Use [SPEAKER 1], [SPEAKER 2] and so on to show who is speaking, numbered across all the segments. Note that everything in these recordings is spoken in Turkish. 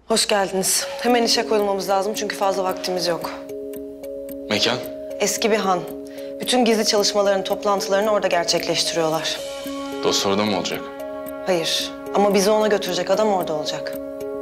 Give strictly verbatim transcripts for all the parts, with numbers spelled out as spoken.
[SPEAKER 1] Hoş geldiniz. Hemen işe koyulmamız lazım çünkü fazla vaktimiz yok.
[SPEAKER 2] Mekan?
[SPEAKER 1] Eski bir han. Bütün gizli çalışmaların toplantılarını orada gerçekleştiriyorlar.
[SPEAKER 2] Dost orada mı olacak?
[SPEAKER 1] Hayır ama bizi ona götürecek adam orada olacak.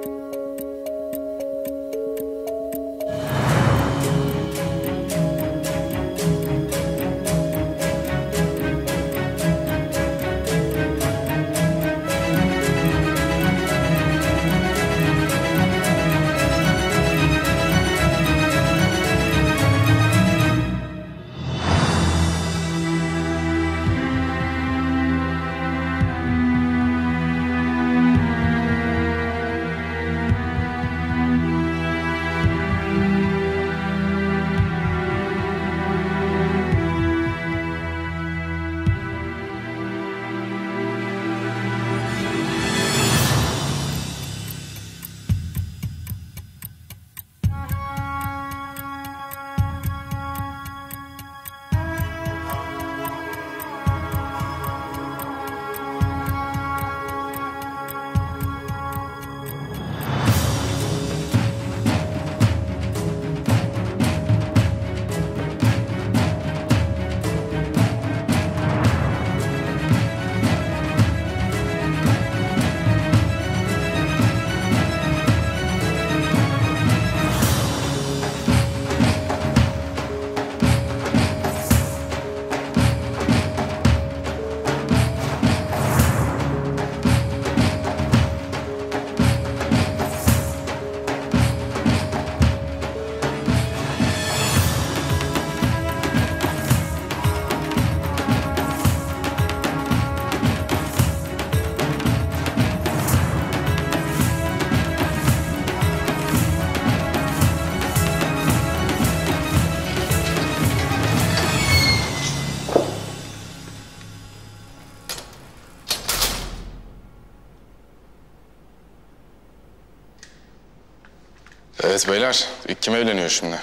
[SPEAKER 2] Evet beyler, ilk kim evleniyor şimdi?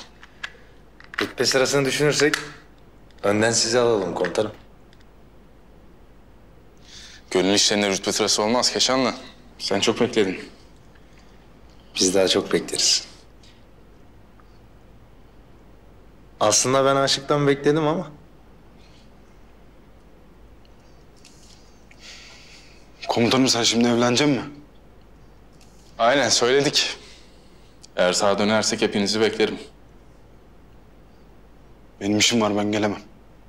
[SPEAKER 3] Rütbe sırasını düşünürsek önden sizi alalım komutanım.
[SPEAKER 2] Gönül işlerinde rütbe sırası olmaz Keşanlı. Sen çok bekledin.
[SPEAKER 3] Biz daha çok bekleriz. Aslında ben aşıktan bekledim ama.
[SPEAKER 4] Komutanım sen şimdi evlenecek mi?
[SPEAKER 2] Aynen söyledik. Eğer sağa dönersek hepinizi beklerim.
[SPEAKER 4] Benim işim var, ben gelemem.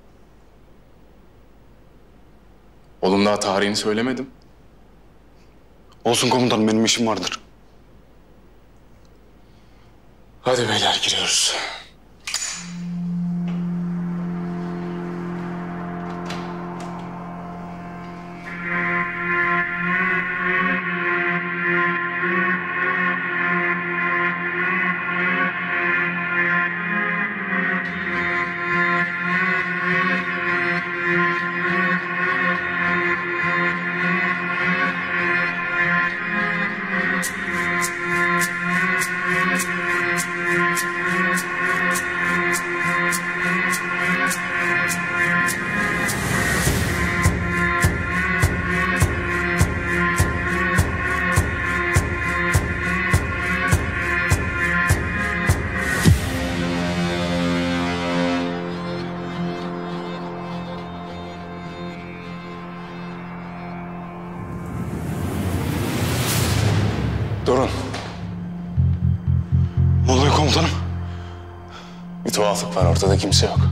[SPEAKER 2] Oğlum daha tarihini söylemedim.
[SPEAKER 4] Olsun komutanım, benim işim vardır.
[SPEAKER 2] Hadi beyler giriyoruz. Durun.
[SPEAKER 4] Ne oluyor komutanım?
[SPEAKER 2] Bir tuhaflık var, ortada kimse yok.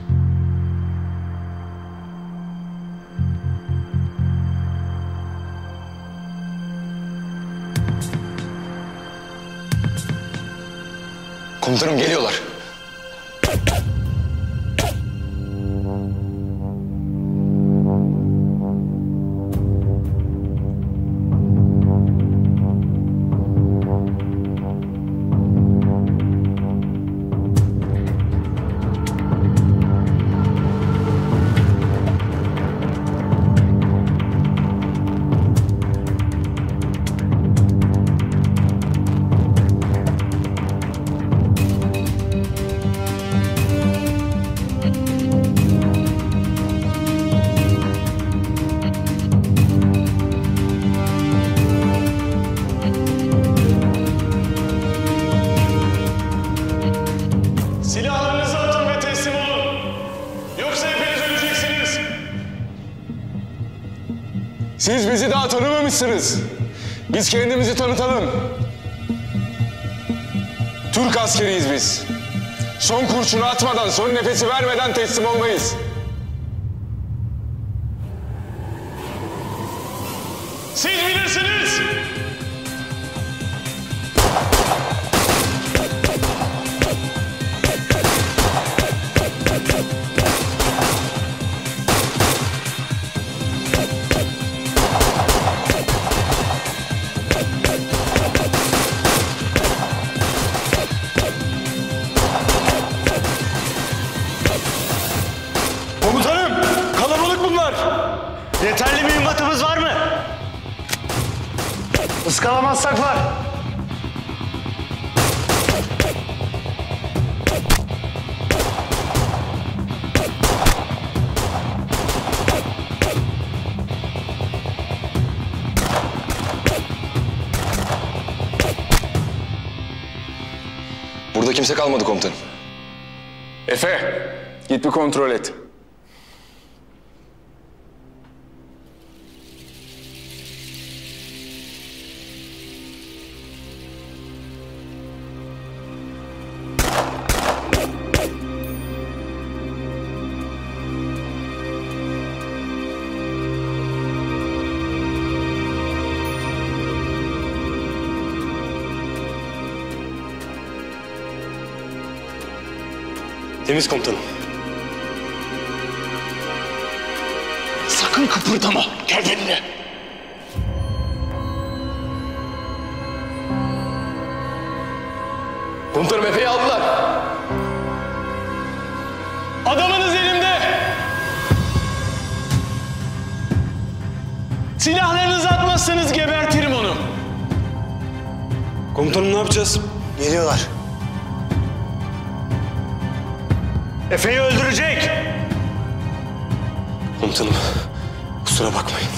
[SPEAKER 4] Komutanım geliyorlar.
[SPEAKER 2] Siz bizi daha tanımamışsınız. Biz kendimizi tanıtalım. Türk askeriyiz biz. Son kurşunu atmadan, son nefesi vermeden teslim olmayız. Siz bilirsiniz.
[SPEAKER 5] Komutanım, kalabalık bunlar. Yeterli mühimmatımız var mı? Iskalamazsak var.
[SPEAKER 4] Burada kimse kalmadı komutanım.
[SPEAKER 2] Efe, git bir kontrol et.
[SPEAKER 5] Temiz komutanım.
[SPEAKER 6] Sakın kıpırdama. Gel benimle.
[SPEAKER 5] Komutanım Efe'yi aldılar.
[SPEAKER 6] Adamınız elimde. Silahlarınızı atmazsanız gebertirim onu.
[SPEAKER 5] Komutanım ne yapacağız?
[SPEAKER 6] Geliyorlar.
[SPEAKER 5] Efe'yi öldürecek. Komutanım kusura bakmayın.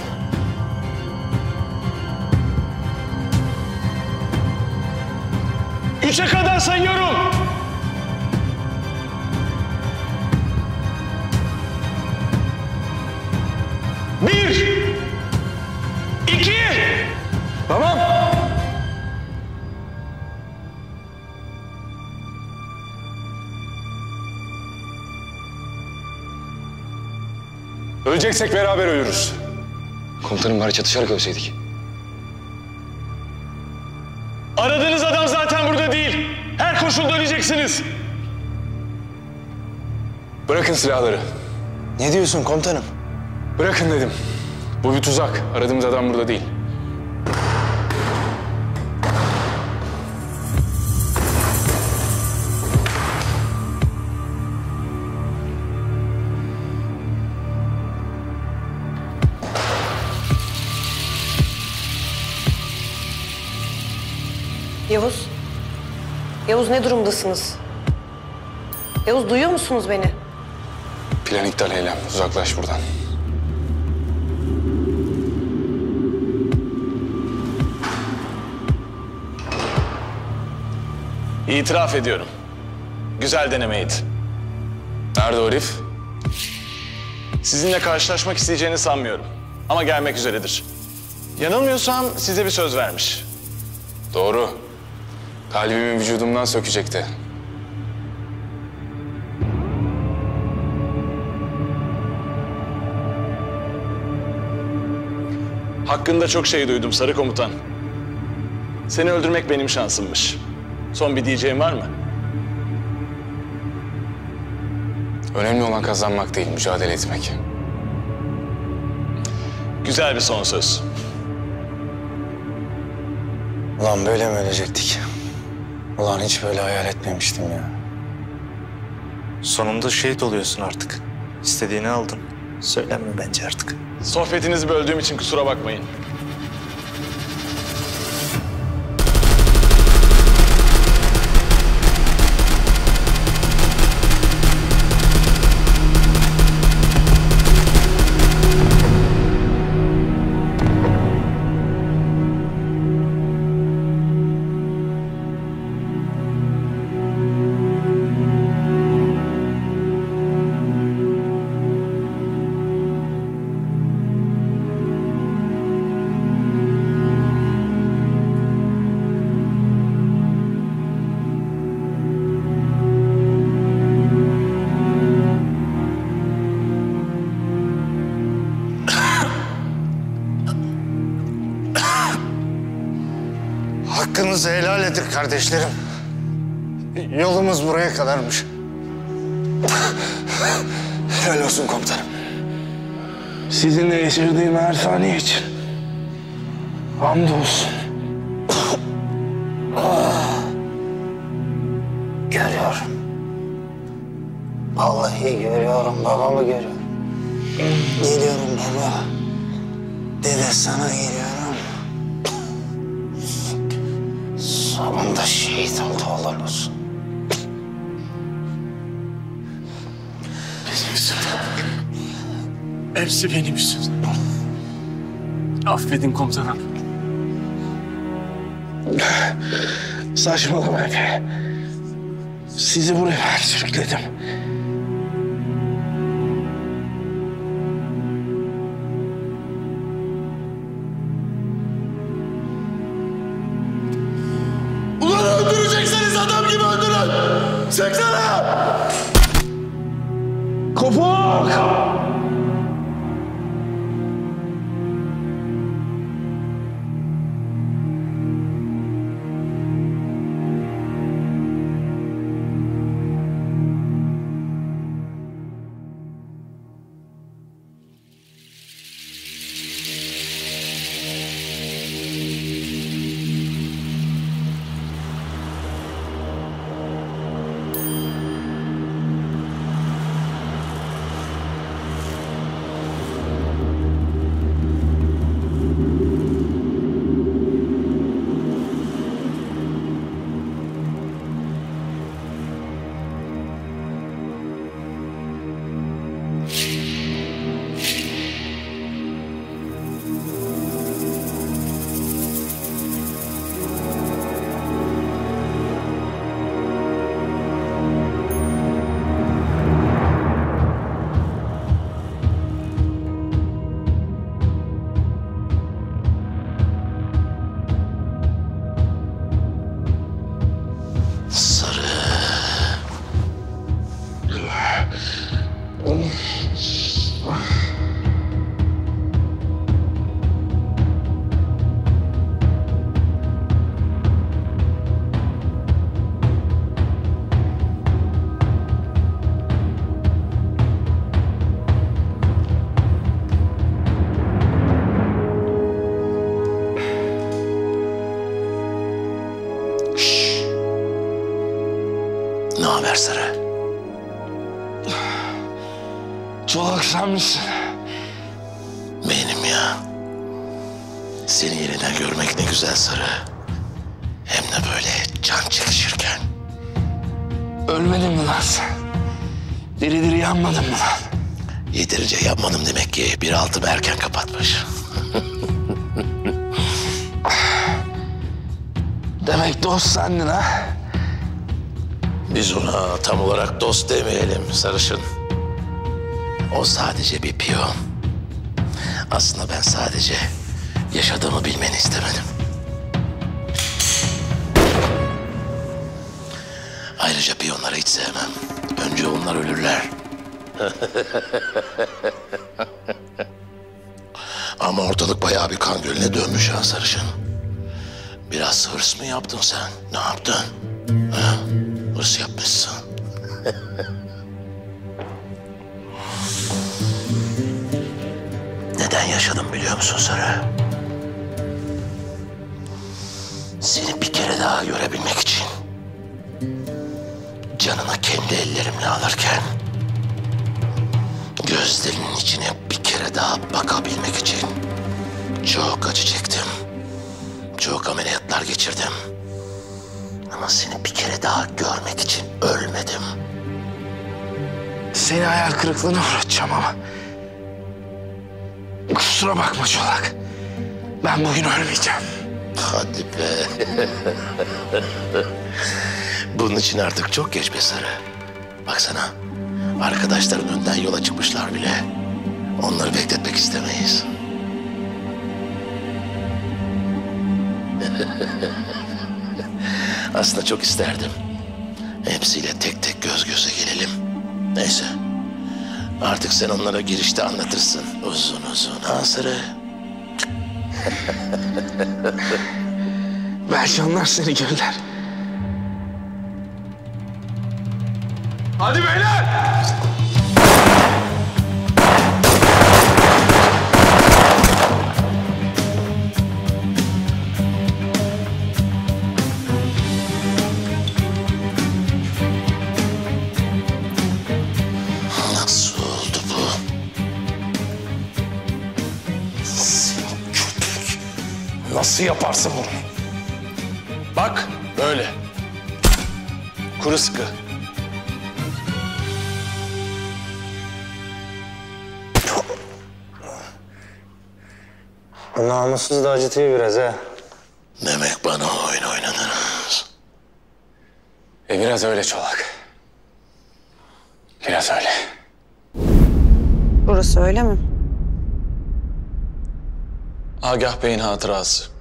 [SPEAKER 6] Üçe kadar sayıyorum. Bir. İki.
[SPEAKER 2] Tamam. Öleceksek beraber ölürüz.
[SPEAKER 4] Komutanım bari çatışarak ölseydik.
[SPEAKER 6] Aradığınız adam zaten burada değil. Her koşulda öleceksiniz.
[SPEAKER 2] Bırakın silahları.
[SPEAKER 6] Ne diyorsun komutanım?
[SPEAKER 2] Bırakın dedim. Bu bir tuzak. Aradığımız adam burada değil.
[SPEAKER 1] Yavuz. Yavuz ne durumdasınız? Yavuz duyuyor musunuz beni?
[SPEAKER 2] Plan iptal eylem. Uzaklaş buradan.
[SPEAKER 6] İtiraf ediyorum. Güzel denemeydi.
[SPEAKER 2] Nerede o herif?
[SPEAKER 6] Sizinle karşılaşmak isteyeceğini sanmıyorum. Ama gelmek üzeredir. Yanılmıyorsam size bir söz vermiş.
[SPEAKER 2] Doğru. Kalbimi vücudumdan sökecekti.
[SPEAKER 6] Hakkında çok şey duydum Sarı Komutan. Seni öldürmek benim şansımmış. Son bir diyeceğin var mı?
[SPEAKER 2] Önemli olan kazanmak değil, mücadele etmek.
[SPEAKER 6] Güzel bir son söz.
[SPEAKER 7] Ulan böyle mi ölecektik? Ulan hiç böyle hayal etmemiştim ya. Sonunda şehit oluyorsun artık. İstediğini aldın. Söylenme bence artık.
[SPEAKER 6] Sohbetinizi böldüğüm için kusura bakmayın.
[SPEAKER 4] Hakkınızı helal edin kardeşlerim. Yolumuz buraya kadarmış. Helal olsun komutanım.
[SPEAKER 8] Sizinle geçirdiğim her saniye için hamdolsun.
[SPEAKER 7] Görüyorum. Vallahi görüyorum, babamı görüyorum. Geliyorum baba. Dede sana geliyorum. Sonunda şehit oldu helal olsun.
[SPEAKER 8] Benim yüzümden. Hepsi benim yüzümden. Affedin komutanım. Saçmalama Efe. Sizi buraya ben sürükledim. Ulan öldürecekseniz adam gibi öldürün! Çeksene! Kopuk!
[SPEAKER 9] Ne haber Sarı?
[SPEAKER 8] Çolak sen misin?
[SPEAKER 9] Benim ya. Seni yeniden görmek ne güzel Sarı. Hem de böyle can çekişirken.
[SPEAKER 8] Ölmedin mi lan sen? Diri diri yanmadın mı lan?
[SPEAKER 9] Yeterince yapmadım demek ki. Bir altımı erken kapatmış.
[SPEAKER 8] Demek dost sendin ha?
[SPEAKER 9] Biz ona tam olarak dost demeyelim sarışın. O sadece bir piyon. Aslında ben sadece yaşadığımı bilmeni istemedim. Ayrıca piyonları hiç sevmem. Önce onlar ölürler. Ama ortalık bayağı bir kan gölüne dönmüş ha sarışın. Biraz hırs mı yaptın sen? Ne yaptın? Ha? Hırs yapmışsın. Neden yaşadım biliyor musun Sarı? Seni bir kere daha görebilmek için. Canını kendi ellerimle alırken. Gözlerinin içine bir kere daha bakabilmek için. Çok acı çektim. Çok ameliyatlar geçirdim. Ama seni bir kere daha görmek için ölmedim.
[SPEAKER 8] Seni hayal kırıklığına uğratacağım ama. Kusura bakma Çolak. Ben bugün ölmeyeceğim.
[SPEAKER 9] Hadi be. Bunun için artık çok geç be Sarı. Baksana. Arkadaşların önden yola çıkmışlar bile. Onları bekletmek istemeyiz. Aslında çok isterdim. Hepsiyle tek tek göz göze gelelim. Neyse. Artık sen onlara girişte anlatırsın. Uzun uzun ha Sarı.
[SPEAKER 8] Belki onlar seni görürler.
[SPEAKER 2] Hadi beyler!
[SPEAKER 9] Nasıl oldu bu?
[SPEAKER 8] Nasıl yaparsın bunu?
[SPEAKER 6] Bak böyle. Kuru sıkı.
[SPEAKER 7] Bu namussuz da acıtıyor biraz ha.
[SPEAKER 9] Demek bana oyun oynadınız.
[SPEAKER 7] E biraz öyle Çolak. Biraz öyle.
[SPEAKER 1] Burası öyle mi?
[SPEAKER 6] Agah Bey'in hatırası.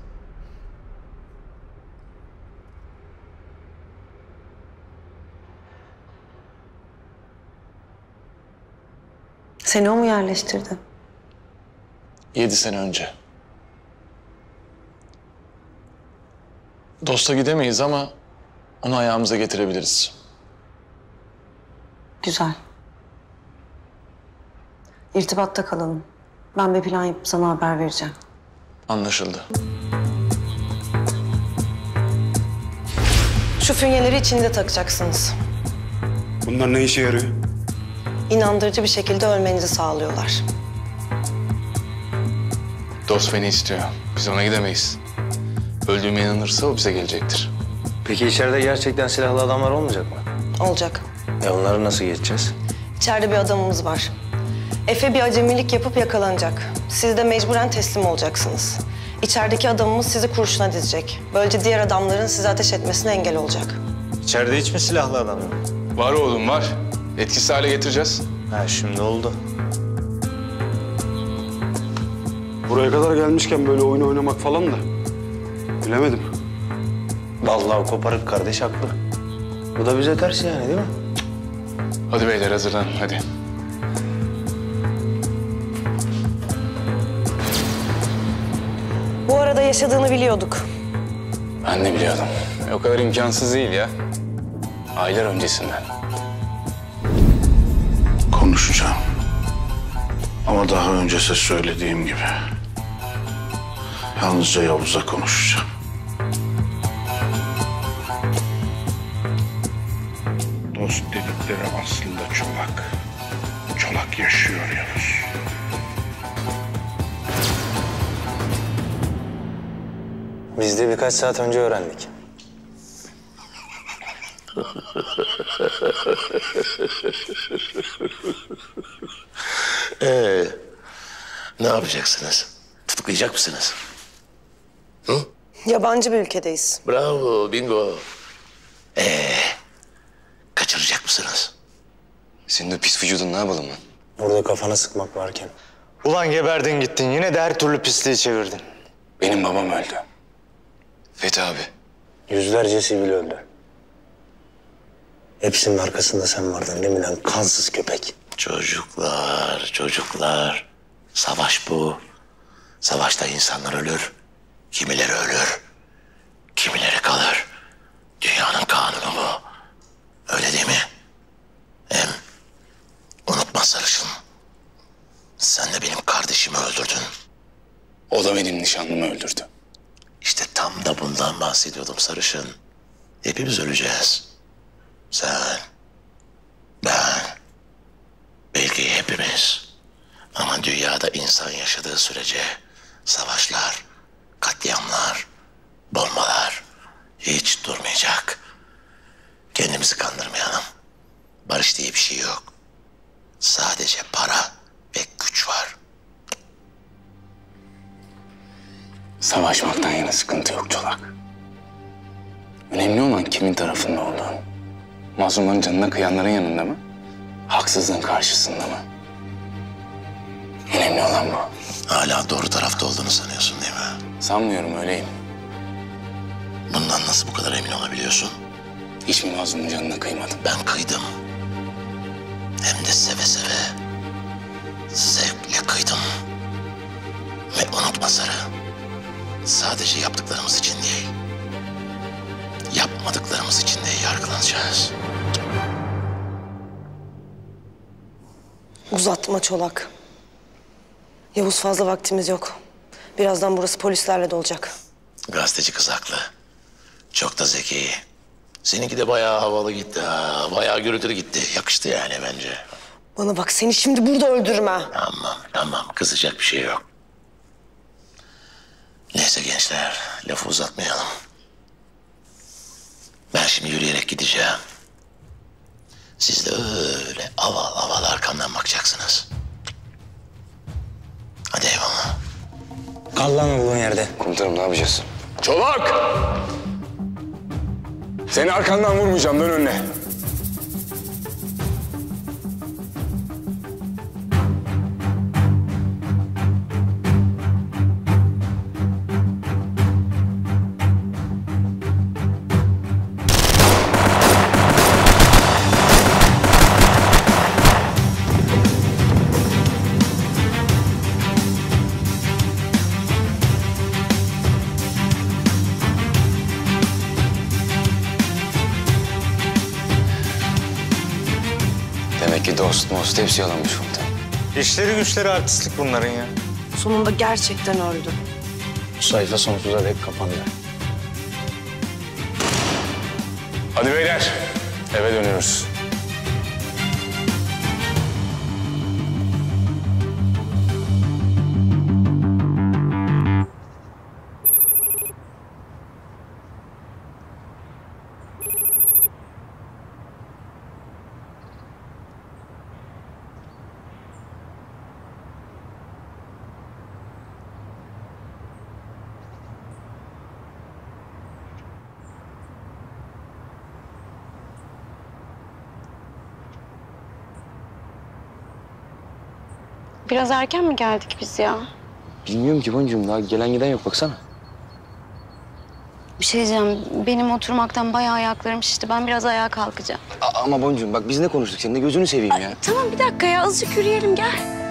[SPEAKER 1] Seni o mu yerleştirdi?
[SPEAKER 6] Yedi sene önce. Dosta gidemeyiz ama onu ayağımıza getirebiliriz.
[SPEAKER 1] Güzel. İrtibatta kalalım. Ben bir plan yapıp sana haber vereceğim.
[SPEAKER 6] Anlaşıldı.
[SPEAKER 1] Şu fünyeleri içinde takacaksınız.
[SPEAKER 5] Bunlar ne işe yarıyor?
[SPEAKER 1] İnandırıcı bir şekilde ölmenizi sağlıyorlar.
[SPEAKER 3] Dost beni istiyor. Biz ona gidemeyiz. Öldüğüme inanırsa o bize gelecektir.
[SPEAKER 7] Peki içeride gerçekten silahlı adamlar olmayacak mı?
[SPEAKER 1] Olacak.
[SPEAKER 7] E onları nasıl geçeceğiz?
[SPEAKER 1] İçeride bir adamımız var. Efe bir acemilik yapıp yakalanacak. Siz de mecburen teslim olacaksınız. İçerideki adamımız sizi kurşuna dizecek. Böylece diğer adamların size ateş etmesine engel olacak.
[SPEAKER 7] İçeride hiç mi silahlı adam yok?
[SPEAKER 2] Var oğlum var. Etkisiz hale getireceğiz.
[SPEAKER 7] Ha şimdi oldu.
[SPEAKER 5] Buraya kadar gelmişken böyle oyun oynamak falan da bilemedim.
[SPEAKER 7] Vallahi koparık kardeş haklı. Bu da bize ters yani değil mi?
[SPEAKER 2] Hadi beyler hazırlan hadi.
[SPEAKER 1] Bu arada yaşadığını biliyorduk.
[SPEAKER 7] Ben de biliyordum.
[SPEAKER 2] E, o kadar imkansız değil ya.
[SPEAKER 7] Aylar öncesinden.
[SPEAKER 10] Konuşacağım. Ama daha önce size söylediğim gibi. Yalnızca Yavuz'la konuşacağım. Dost dedikleri aslında Çolak. Çolak yaşıyor Yavuz.
[SPEAKER 7] Biz de birkaç saat önce öğrendik.
[SPEAKER 9] Ee, ne yapacaksınız? Tutuklayacak mısınız? Hı?
[SPEAKER 1] Yabancı bir ülkedeyiz.
[SPEAKER 9] Bravo, bingo. Ee, kaçıracak mısınız?
[SPEAKER 3] Senin de pis vücudun ne yapalım lan?
[SPEAKER 7] Burada kafana sıkmak varken.
[SPEAKER 5] Ulan geberdin gittin. Yine de her türlü pisliği çevirdin.
[SPEAKER 7] Benim babam öldü.
[SPEAKER 3] Fethi abi.
[SPEAKER 7] Yüzlerce sivil öldü. Hepsinin arkasında sen vardın değil mi lan kansız köpek?
[SPEAKER 9] Çocuklar, çocuklar. Savaş bu. Savaşta insanlar ölür. Kimileri ölür. Kimileri kalır. Dünyanın kanunu bu. Öyle değil mi? Hem unutma sarışın. Sen de benim kardeşimi öldürdün.
[SPEAKER 7] O da benim nişanlımı öldürdü.
[SPEAKER 9] İşte tam da bundan bahsediyordum sarışın. Hepimiz öleceğiz. Sen, ben, belki hepimiz. Ama dünyada insan yaşadığı sürece savaşlar, katliamlar, bombalar hiç durmayacak. Kendimizi kandırmayalım. Barış diye bir şey yok. Sadece para ve güç var.
[SPEAKER 7] Savaşmaktan yana sıkıntı yok Çolak. Önemli olan kimin tarafında olduğun. Mazlumların canına kıyanların yanında mı? Haksızlığın karşısında mı? Önemli olan bu.
[SPEAKER 9] Hala doğru tarafta olduğunu sanıyorsun değil mi?
[SPEAKER 7] Sanmıyorum öyleyim.
[SPEAKER 9] Bundan nasıl bu kadar emin olabiliyorsun?
[SPEAKER 7] Hiç mi mazlumun canına kıymadım?
[SPEAKER 9] Ben kıydım. Hem de seve seve. Zevkle kıydım. Ve unutma Sarı. Sadece yaptıklarımız için değil. Yapmadıklarımız için de yargılanacağız.
[SPEAKER 1] Uzatma Çolak. Yavuz, fazla vaktimiz yok. Birazdan burası polislerle dolacak.
[SPEAKER 9] Gazeteci kız haklı. Çok da zeki. Seninki de bayağı havalı gitti ha. Bayağı gürültülü gitti. Yakıştı yani bence.
[SPEAKER 1] Bana bak, seni şimdi burada öldürme.
[SPEAKER 9] Tamam, tamam. Kızacak bir şey yok. Neyse gençler, lafı uzatmayalım. Ben şimdi yürüyerek gideceğim. Siz de öyle aval aval arkamdan bakacaksınız. Hadi eyvallah.
[SPEAKER 7] Kal lan olduğun yerde. Komutanım ne yapacağız?
[SPEAKER 2] Çolak! Seni arkandan vurmayacağım, dön önüne.
[SPEAKER 7] Demek ki dost most hepsi yalanmış komutanım.
[SPEAKER 5] İşleri güçleri artistlik bunların ya.
[SPEAKER 1] Sonunda gerçekten öldü.
[SPEAKER 7] Bu sayfa sonsuza dek kapandı.
[SPEAKER 2] Hadi beyler, eve dönüyoruz.
[SPEAKER 11] Biraz erken mi geldik biz ya?
[SPEAKER 7] Bilmiyorum ki Boncuğum, daha gelen giden yok baksana.
[SPEAKER 11] Bir şey diyeceğim. Benim oturmaktan bayağı ayaklarım şişti. Ben biraz ayağa kalkacağım.
[SPEAKER 7] A- ama Boncuğum bak biz ne konuştuk seninle, gözünü seveyim ya.
[SPEAKER 11] Tamam bir dakika ya. Azıcık yürüyelim gel.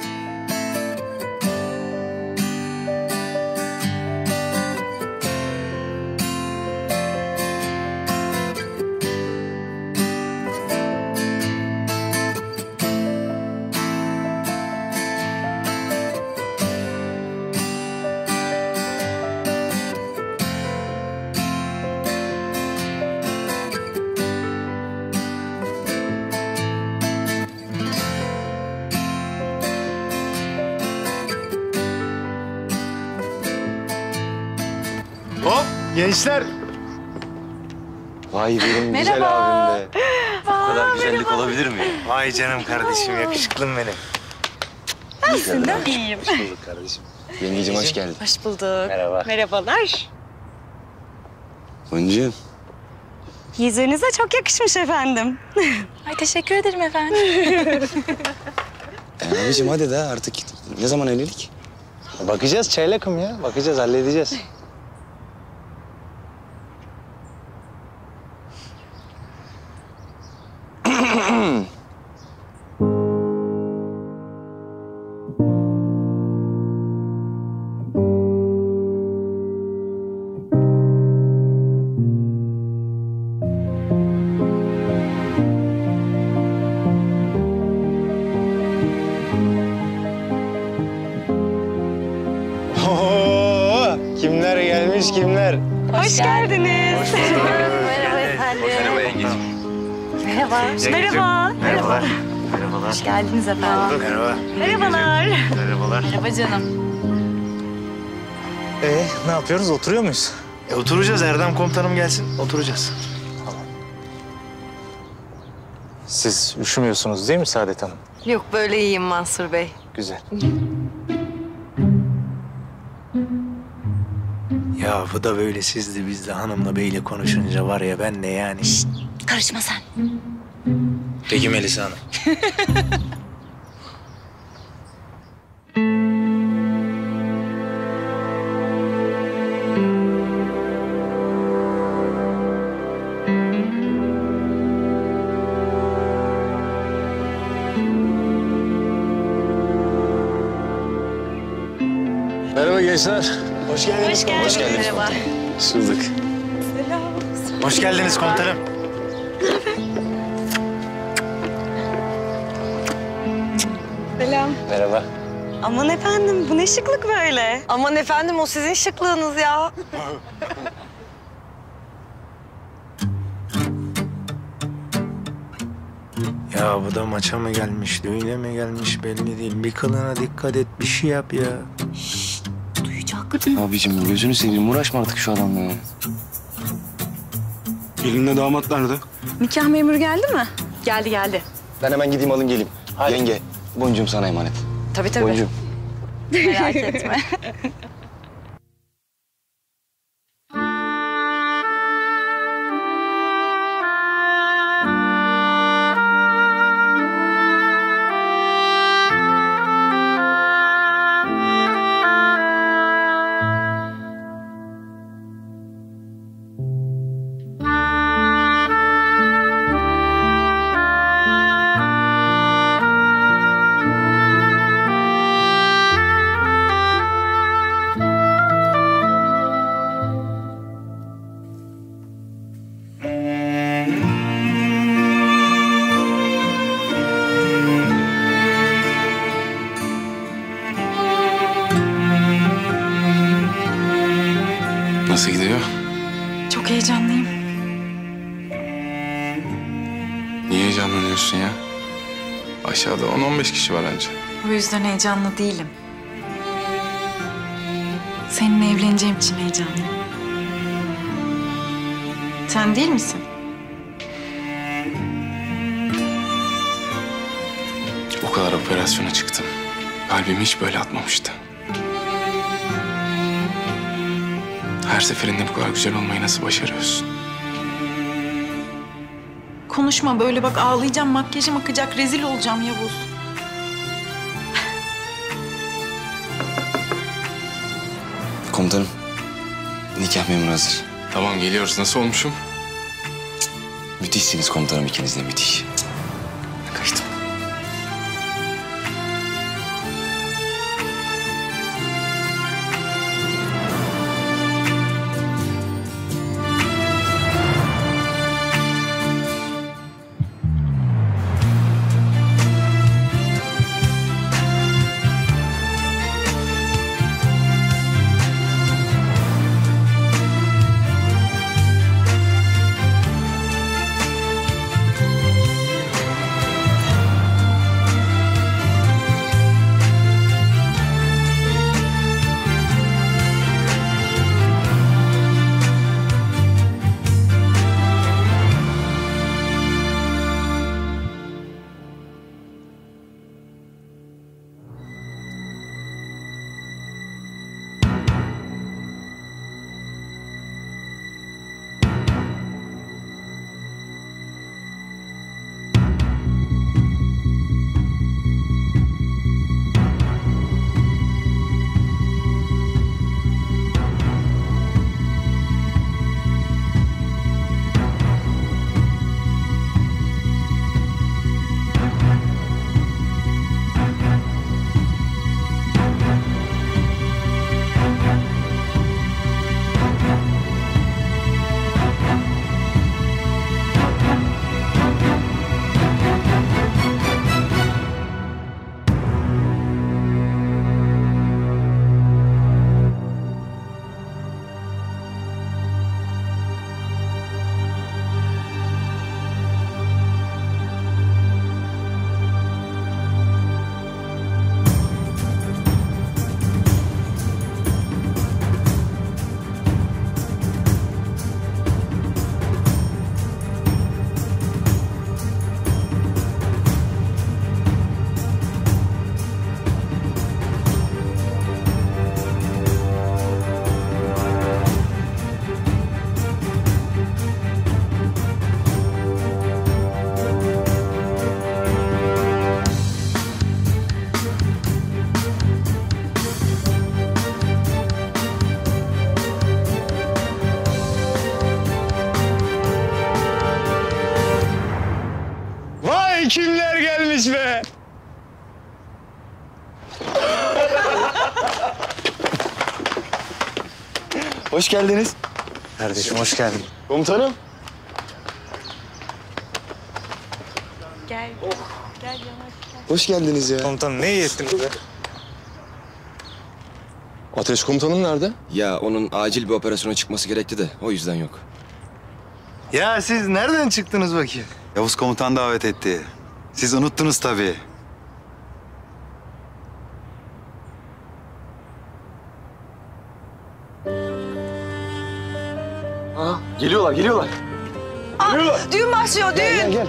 [SPEAKER 5] Hop gençler.
[SPEAKER 7] Vay benim güzel abim be. Bu kadar güzellik olabilir mi?
[SPEAKER 5] Vay canım kardeşim, yakışıklım benim.
[SPEAKER 11] İyisin değil mi? İyiyim.
[SPEAKER 7] Hoş bulduk kardeşim. Yengeciğim hoş geldin.
[SPEAKER 11] Hoş bulduk.
[SPEAKER 7] Merhaba.
[SPEAKER 11] Merhabalar.
[SPEAKER 7] Boncuğum.
[SPEAKER 11] Yüzünüze çok yakışmış efendim. Ay teşekkür ederim efendim.
[SPEAKER 7] E, abicim hadi de artık ne zaman evlilik?
[SPEAKER 5] Bakacağız çaylakım ya. Bakacağız, halledeceğiz. Oo, kimler gelmiş kimler?
[SPEAKER 11] Hoş geldiniz.
[SPEAKER 5] Hoş bulduk.
[SPEAKER 11] Merhaba efendim.
[SPEAKER 7] Merhaba yengeciğim.
[SPEAKER 11] Merhaba. Merhaba.
[SPEAKER 5] Merhabalar. Merhabalar.
[SPEAKER 11] Hoş geldiniz efendim.
[SPEAKER 5] Merhaba.
[SPEAKER 11] Merhabalar.
[SPEAKER 5] Merhabalar.
[SPEAKER 11] Merhaba canım.
[SPEAKER 5] Ee, ne yapıyoruz? Oturuyor muyuz? E, oturacağız. Erdem komutanım gelsin. Oturacağız. Tamam. Siz üşümüyorsunuz değil mi Saadet Hanım?
[SPEAKER 12] Yok böyle iyiyim Mansur Bey.
[SPEAKER 5] Güzel. Ya bu da böyle sizle bizle hanımla beyle konuşunca var ya ben de yani. Şişt,
[SPEAKER 11] karışma sen.
[SPEAKER 5] Peki Melisa Hanım.
[SPEAKER 2] Merhaba gençler.
[SPEAKER 5] Hoş geldiniz.
[SPEAKER 11] Hoş geldiniz.
[SPEAKER 7] Hoş geldiniz.
[SPEAKER 11] Merhaba.
[SPEAKER 7] Hoş bulduk.
[SPEAKER 5] Hoş geldiniz komutanım.
[SPEAKER 11] Selam.
[SPEAKER 7] Merhaba.
[SPEAKER 11] Aman efendim bu ne şıklık böyle?
[SPEAKER 1] Aman efendim o sizin şıklığınız ya.
[SPEAKER 5] Ya bu da maça mı gelmiş, düğüne mi gelmiş belli değil. Bir kılına dikkat et, bir şey yap ya.
[SPEAKER 7] Abicim gözünü seveyim uğraşma artık şu adamla ya.
[SPEAKER 2] Gelinle damat nerede?
[SPEAKER 11] Nikah memuru geldi mi? Geldi geldi.
[SPEAKER 7] Ben hemen gideyim alın geleyim. Yenge, boncuğum sana emanet.
[SPEAKER 1] Tabii tabii.
[SPEAKER 7] Boncuğum.
[SPEAKER 11] Merak etme.
[SPEAKER 3] Nasıl gidiyor?
[SPEAKER 11] Çok heyecanlıyım.
[SPEAKER 3] Niye heyecanlanıyorsun ya? Aşağıda on on beş kişi var anca.
[SPEAKER 11] O yüzden heyecanlı değilim. Seninle evleneceğim için heyecanlıyım. Sen değil misin?
[SPEAKER 3] O kadar operasyona çıktım. Kalbim hiç böyle atmamıştı. Her seferinde bu kadar güzel olmayı nasıl başarıyorsun?
[SPEAKER 11] Konuşma böyle bak ağlayacağım, makyajım akacak, rezil olacağım Yavuz.
[SPEAKER 7] Komutanım, nikah memuru hazır.
[SPEAKER 3] Tamam geliyoruz. Nasıl olmuşum?
[SPEAKER 7] Müthişsiniz komutanım, ikiniz de müthiş. Kaçtım.
[SPEAKER 2] Kimler gelmiş be?
[SPEAKER 7] Hoş geldiniz.
[SPEAKER 5] Kardeşim hoş geldin.
[SPEAKER 6] Komutanım,
[SPEAKER 11] Gel. Gel yavaş gel.
[SPEAKER 5] Hoş geldiniz ya. Komutanım ne iyi ettiniz be?
[SPEAKER 2] Ateş komutanım nerede?
[SPEAKER 13] Ya onun acil bir operasyona çıkması gerekti de o yüzden yok.
[SPEAKER 5] Ya siz nereden çıktınız bakayım?
[SPEAKER 14] Yavuz komutan davet etti. Siz unuttunuz tabii.
[SPEAKER 5] Aa, geliyorlar, geliyorlar.
[SPEAKER 1] Aa, geliyorlar. Düğün başlıyor, düğün.
[SPEAKER 5] Gel, gel, gel.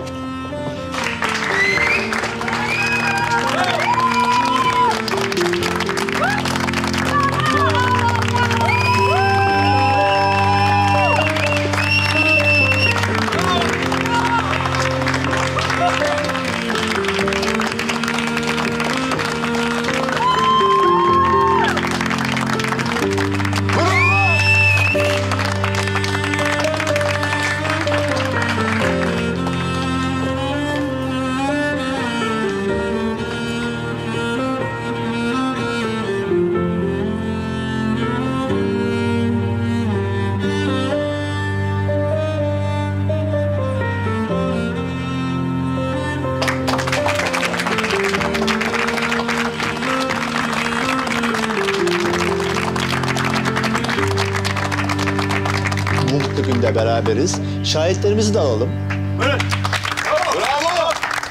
[SPEAKER 15] Mutlu günde beraberiz. Şahitlerimizi de alalım.
[SPEAKER 5] Evet. Bravo. Bravo.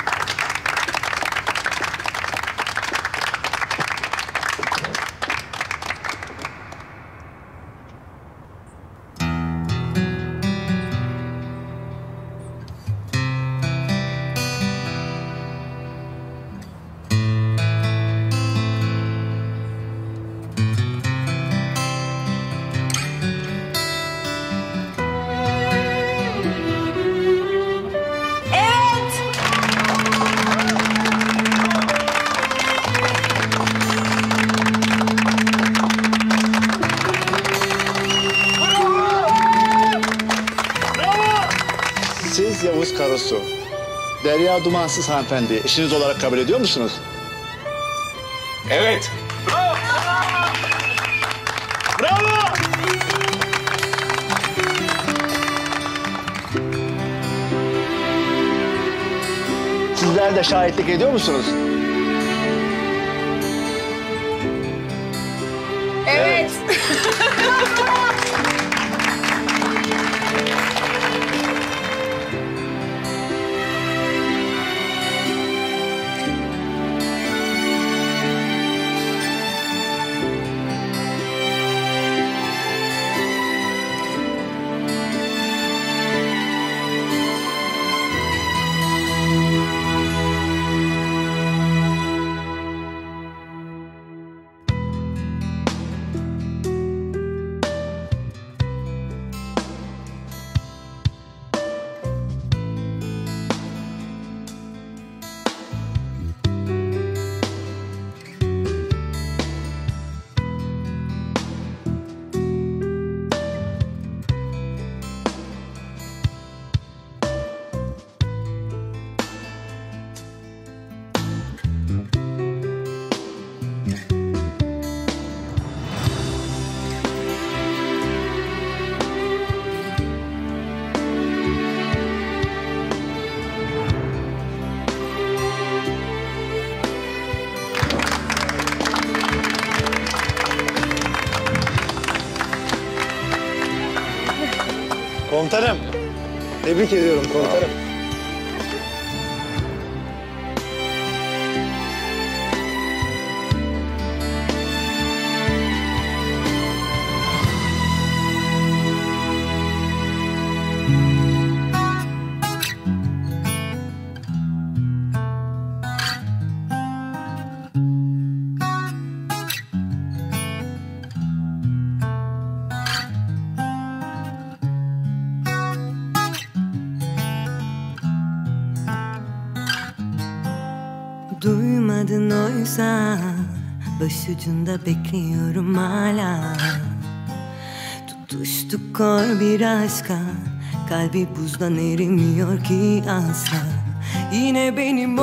[SPEAKER 15] Siz Yavuz Karasu, Derya Dumansız hanımefendi eşiniz olarak kabul ediyor musunuz?
[SPEAKER 2] Evet.
[SPEAKER 5] Bravo. Bravo.
[SPEAKER 15] Sizler de şahitlik ediyor musunuz?
[SPEAKER 1] Evet.
[SPEAKER 5] Komutanım. Tebrik ediyorum komutanım.
[SPEAKER 16] Duymadın oysa başucunda bekliyorum hala. Tutuştuk kor bir aşka, kalbi buzdan erimiyor ki asla. Yine benim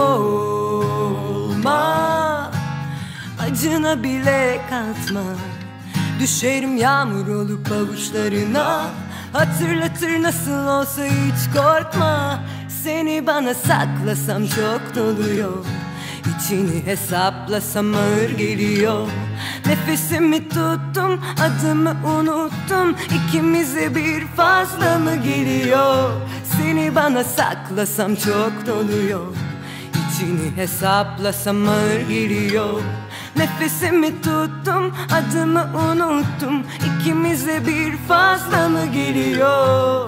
[SPEAKER 16] olma, acına bile katma. Düşerim yağmur olup avuçlarına, hatırlatır nasıl olsa hiç korkma. Seni bana saklasam çok doluyor, İçini hesaplasam ağır geliyor. Nefesimi tuttum, adımı unuttum, İkimize bir fazla mı geliyor? Seni bana saklasam çok doluyor, İçini hesaplasam ağır geliyor. Nefesimi tuttum, adımı unuttum, İkimize bir fazla mı geliyor?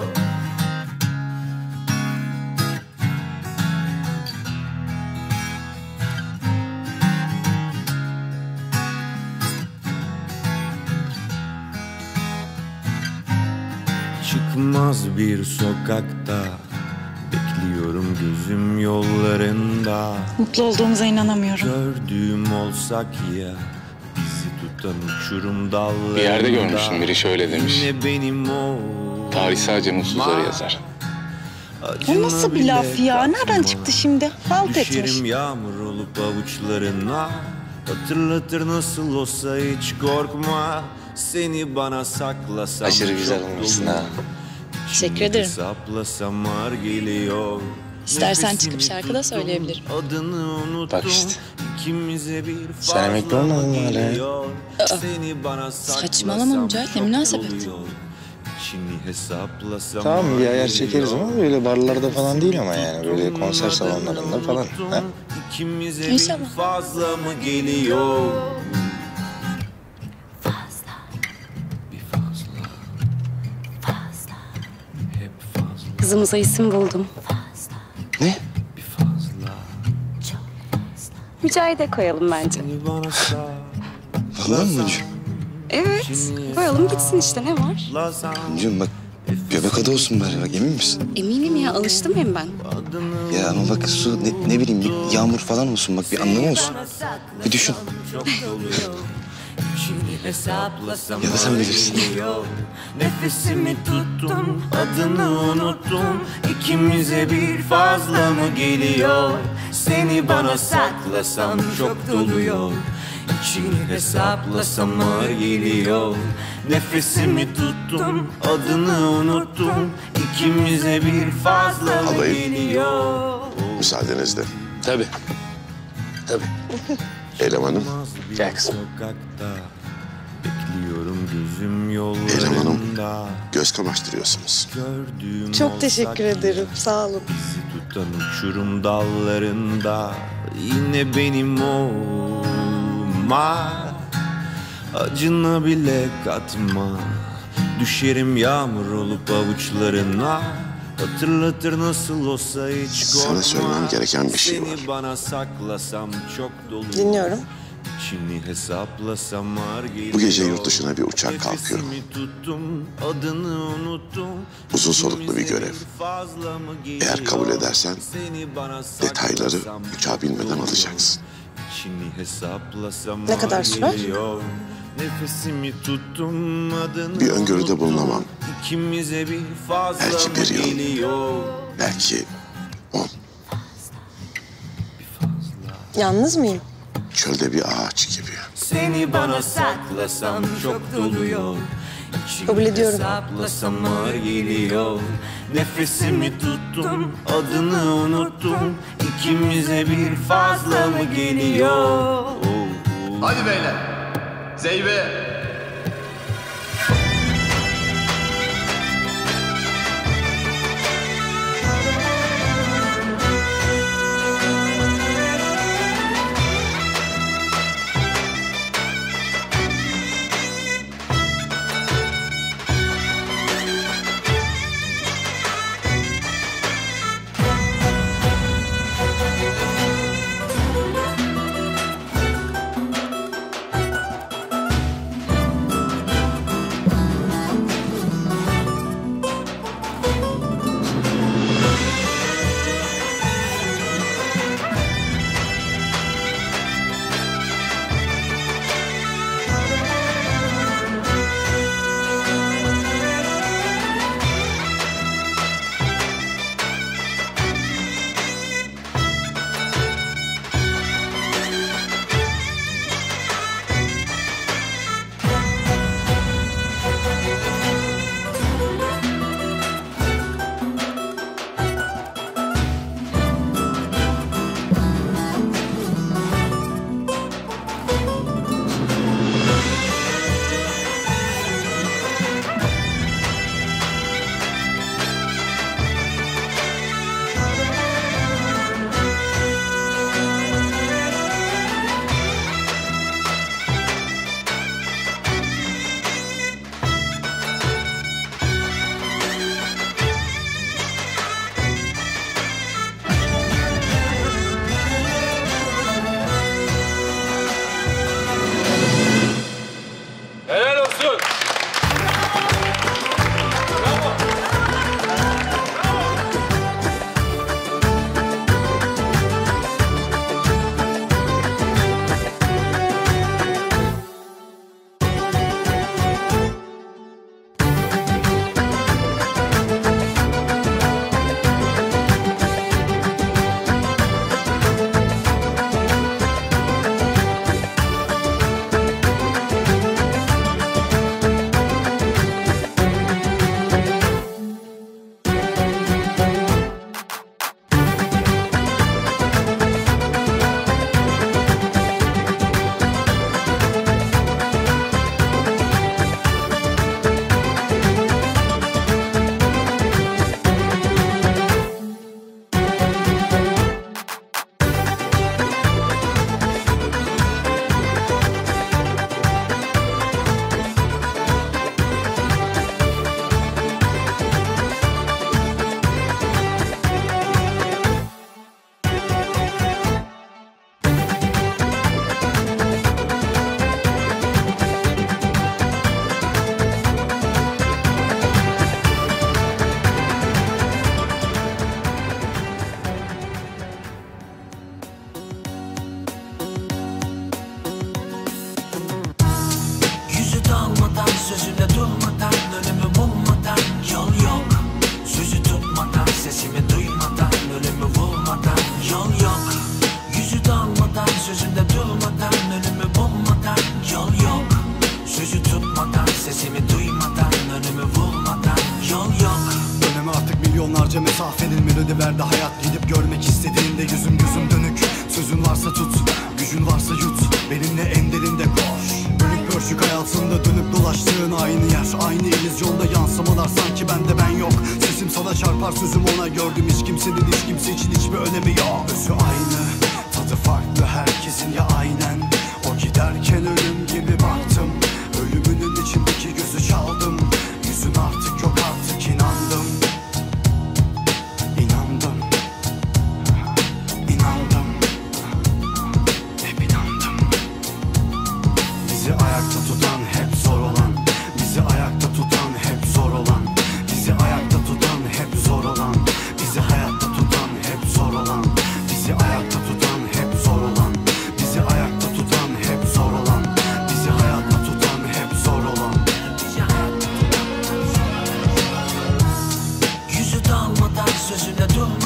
[SPEAKER 17] Çıkmaz bir sokakta, bekliyorum gözüm yollarında.
[SPEAKER 11] Mutlu olduğumuza inanamıyorum.
[SPEAKER 17] Gördüğüm olsak ya, bizi tutan uçurum dallarında.
[SPEAKER 3] Bir yerde görmüştüm, biri şöyle demiş.
[SPEAKER 17] Yine benim o.
[SPEAKER 3] Tarih sadece mutsuzları yazar.
[SPEAKER 11] O nasıl bir laf ya? Nereden çıktı şimdi? Halt etmiş.
[SPEAKER 17] Düşerim yağmur olup avuçlarına, hatırlatır nasıl olsa hiç korkma. Seni bana saklasam
[SPEAKER 3] aşırı güzel olmuşsun ha.
[SPEAKER 11] Teşekkür ederim.
[SPEAKER 17] Hesaplasam ağır geliyor.
[SPEAKER 11] İstersen çıkıp şarkı da söyleyebilirim.
[SPEAKER 17] Adını unuttum.
[SPEAKER 3] Bak işte.
[SPEAKER 17] İkimize bir
[SPEAKER 3] Sen emekli olmadın mı hala?
[SPEAKER 11] Aa, saçmalama Mücahit, ne münasebet.
[SPEAKER 5] Tamam bir ayar çekeriz ama böyle barlarda falan değil ama yani böyle konser salonlarında falan. Ha?
[SPEAKER 11] İnşallah.
[SPEAKER 17] Fazla mı geliyor?
[SPEAKER 11] Kızımıza isim buldum.
[SPEAKER 3] Ne?
[SPEAKER 11] Mücahit'e koyalım bence.
[SPEAKER 14] Vallahi mı?
[SPEAKER 11] Evet, koyalım gitsin işte, ne var?
[SPEAKER 14] Canım bak göbek adı olsun bari bak, emin misin?
[SPEAKER 11] Eminim ya, alıştım hem ben.
[SPEAKER 14] Ya ama bak su ne, ne bileyim bir yağmur falan olsun bak, bir anlamı olsun. Bir düşün. Ya da sen bilirsin.
[SPEAKER 17] Nefesimi tuttum, adını unuttum, İkimize bir fazla mı geliyor? Seni bana saklasam çok doluyor, İçini hesaplasam ağır geliyor. Nefesimi tuttum, adını unuttum, İkimize bir fazla mı
[SPEAKER 18] Alayım.
[SPEAKER 17] geliyor?
[SPEAKER 18] Müsaadenizle.
[SPEAKER 3] Tabii. Tabii.
[SPEAKER 18] Elemanım.
[SPEAKER 3] Gel kızım.
[SPEAKER 17] Bekliyorum gözüm
[SPEAKER 18] Eylem Hanım,
[SPEAKER 17] yollarında.
[SPEAKER 18] göz kamaştırıyorsunuz.
[SPEAKER 1] Çok teşekkür ederim. Sağ olun.
[SPEAKER 17] Bizi tutan uçurum dallarında, yine benim olma. Acına bile katma, düşerim yağmur olup avuçlarına. Hatırlatır nasıl olsa hiç korkma.
[SPEAKER 18] Sana söylemem gereken bir şey var.
[SPEAKER 17] Seni bana saklasam çok dolu.
[SPEAKER 1] Dinliyorum.
[SPEAKER 17] İçini hesaplasam ağır geliyor.
[SPEAKER 18] Bu gece yurt dışına bir uçak kalkıyor.
[SPEAKER 17] Tuttum, adını unuttum.
[SPEAKER 18] Uzun soluklu bir görev. Eğer kabul edersen detayları uçağa binmeden alacaksın.
[SPEAKER 1] Ne kadar sürer?
[SPEAKER 17] Nefesimi tuttum, adını
[SPEAKER 18] Bir öngörüde bulunamam.
[SPEAKER 17] İkimize bir fazla
[SPEAKER 18] Belki bir yıl,
[SPEAKER 17] geliyor.
[SPEAKER 18] belki on.
[SPEAKER 1] Yalnız mıyım?
[SPEAKER 18] Çölde bir ağaç gibi.
[SPEAKER 17] Seni bana saklasam çok doluyor, İçini
[SPEAKER 1] Kabul ediyorum.
[SPEAKER 17] hesaplasam ağır geliyor. Nefesimi tuttum, adını unuttum, İkimize bir fazla mı geliyor?
[SPEAKER 19] Hadi beyler. Zeybe.
[SPEAKER 20] Onlarca mesafenin melodi verdi hayat. Gidip görmek istediğinde yüzüm gözüm dönük. Sözün varsa tut, gücün varsa yut. Benimle en derinde koş. Bölük pörçük hayatında dönüp dolaştığın aynı yer, aynı illüzyonda yansımalar, sanki bende ben yok. Sesim sana çarpar, sözüm ona. Gördüm hiç kimsenin hiç kimse için hiçbir önemi yok. Özü aynı, tadı farklı herkesin ya aynen. O giderken ölüm gibi baktım. Ölümünün içindeki gözü çaldım. Yüzün artık yok, artık inandım. İnandım. İnandım. Hep inandım. Bizi ayakta tutan hep zor olan. Bizi ayakta tutan hep zor olan. Bizi ayakta tutan hep zor olan. Bizi hayatta tutan hep zor olan. Bizi ayakta tutan hep zor olan. Bizi ayakta tutan hep zor olan. Bizi hayatta tutan hep zor olan.
[SPEAKER 9] Yüzü dalmadan sözüne durma.